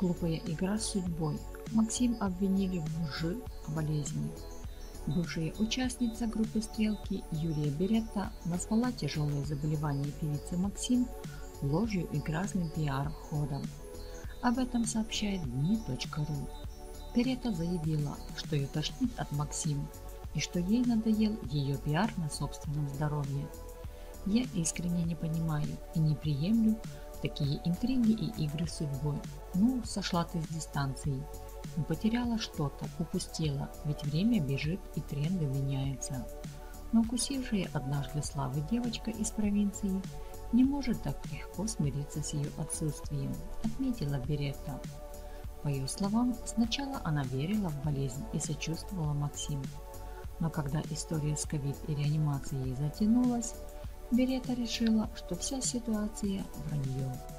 Глупая игра с судьбой. Максим обвинили в лжи о болезни. Бывшая участница группы «Стрелки» Юлия Беретта назвала тяжелое заболевание певицы Максим ложью и грязным пиар-ходом. Об этом сообщает дни.ру. Беретта заявила, что ее тошнит от Максим и что ей надоел ее пиар на собственном здоровье. «Я искренне не понимаю и не приемлю такие интриги и игры с судьбой. Ну, сошла ты с дистанции. Ну, потеряла что-то, упустила, ведь время бежит и тренды меняются». Но укусившая однажды славы девочка из провинции не может так легко смириться с ее отсутствием, отметила Беретта. По ее словам, сначала она верила в болезнь и сочувствовала Максим. Но когда история с ковид и реанимацией затянулась, Беретта решила, что вся ситуация – вранье.